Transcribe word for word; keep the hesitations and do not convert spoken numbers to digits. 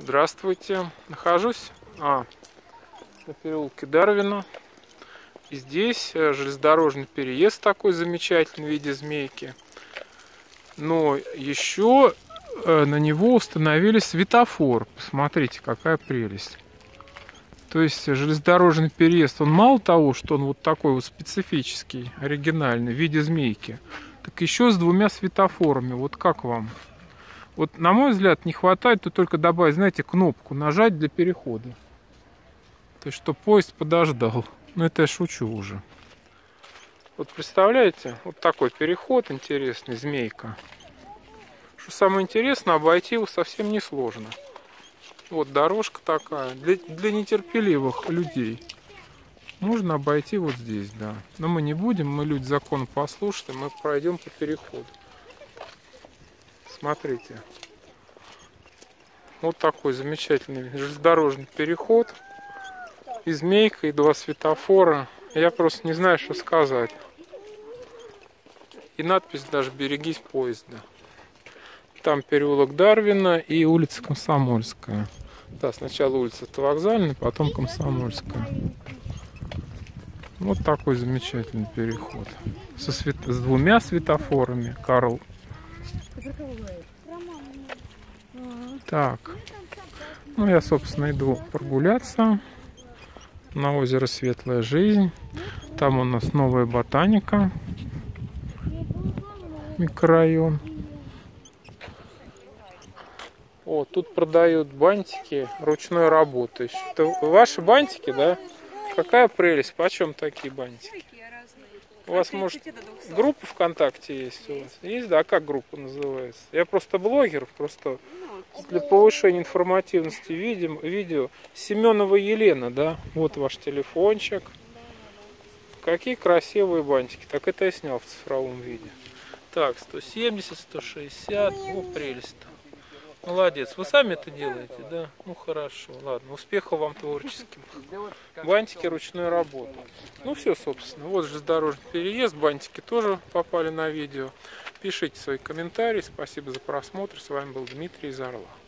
Здравствуйте. Нахожусь а, на переулке Дарвина. И здесь железнодорожный переезд такой замечательный в виде змейки. Но еще на него установили светофор. Посмотрите, какая прелесть. То есть железнодорожный переезд, он мало того, что он вот такой вот специфический, оригинальный, в виде змейки, так еще с двумя светофорами. Вот как вам? Вот, на мой взгляд, не хватает, то только добавить, знаете, кнопку нажать для перехода. То есть, что поезд подождал. Ну, это я шучу уже. Вот представляете, вот такой переход интересный, змейка. Что самое интересное, обойти его совсем несложно. Вот дорожка такая, для, для нетерпеливых людей. Можно обойти вот здесь, да. Но мы не будем, мы люди законопослушные, мы пройдем по переходу. Смотрите. Вот такой замечательный железнодорожный переход. И змейка, и два светофора. Я просто не знаю, что сказать. И надпись даже «Берегись поезда». Там переулок Дарвина и улица Комсомольская. Да, сначала улица Автовокзальная, потом Комсомольская. Вот такой замечательный переход. Со свет... С двумя светофорами, Карл. Так. Ну, я, собственно, иду прогуляться на озеро Светлая Жизнь. Там у нас новая ботаника. Микрорайон. О, тут продают бантики ручной работы. Это ваши бантики, да? Какая прелесть. Почем такие бантики? У вас, может, группа ВКонтакте есть у вас? Есть, да? А как группа называется? Я просто блогер, просто для повышения информативности видим, видео. Семенова Елена, да? Вот ваш телефончик. Какие красивые бантики. Так это я снял в цифровом виде. Так, сто семьдесят, сто шестьдесят. О, прелесть-то. Молодец. Вы сами это делаете, да? Ну хорошо, ладно. Успехов вам творческим. Бантики ручной работы. Ну все, собственно. Вот железнодорожный переезд. Бантики тоже попали на видео. Пишите свои комментарии. Спасибо за просмотр. С вами был Дмитрий из Орла.